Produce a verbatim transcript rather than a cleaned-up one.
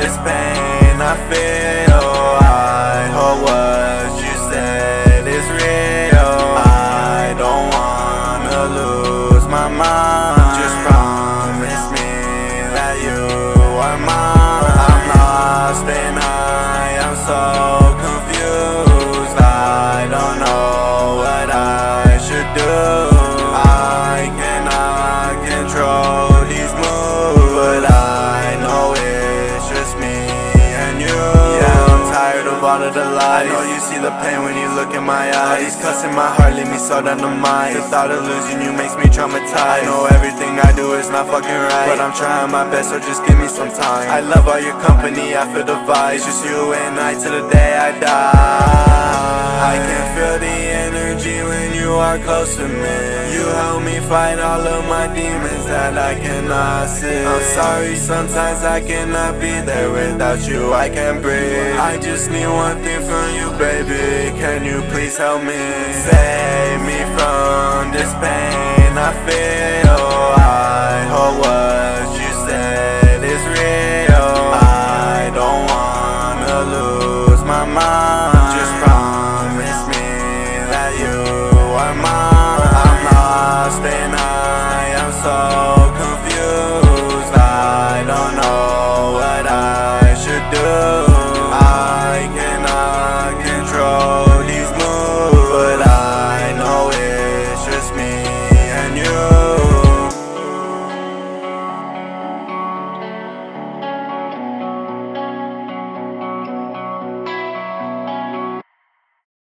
this pain I feel. I hope what you said is real. I don't wanna lose my mind. Just promise me that you are mine. I'm lost and I am so confused. I don't know what I should do. I cannot control these moves, but I know it's just me and you. Yeah, I'm tired of all of the lies. I know you see the pain when you look in my eyes. All these cuts in my heart leave me so down to mine. The thought of losing you makes me traumatized. I know everything I do is not fucking right, but I'm trying my best, so just give me some time. I love all your company, I feel the vibes. Just you and I till the day I die. I can feel the energy when you are close to me. You help me fight all of my demons that I cannot see. I'm sorry, sometimes I cannot be there without you, I can't breathe. I just need one thing from you, baby. Can you please help me? Save me from this pain I feel. I hope what you said is real. I don't wanna lose my mind.